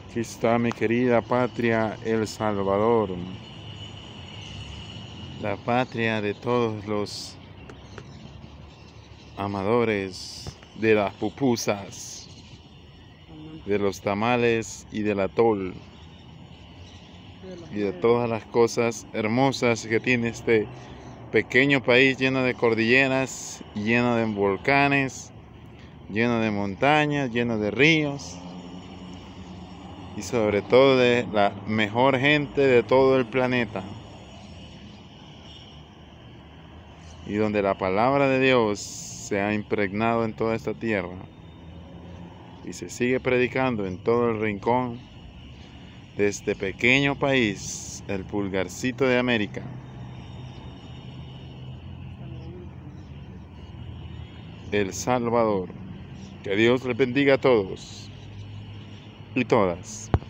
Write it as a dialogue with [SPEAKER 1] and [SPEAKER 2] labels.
[SPEAKER 1] Aquí está mi querida patria, El Salvador, la patria de todos los amadores de las pupusas, de los tamales y del atol y de todas las cosas hermosas que tiene este pequeño país lleno de cordilleras, lleno de volcanes, lleno de montañas, lleno de ríos y sobre todo de la mejor gente de todo el planeta, y donde la palabra de Dios se ha impregnado en toda esta tierra y se sigue predicando en todo el rincón de este pequeño país, el pulgarcito de América. El Salvador. Que Dios les bendiga a todos y todas.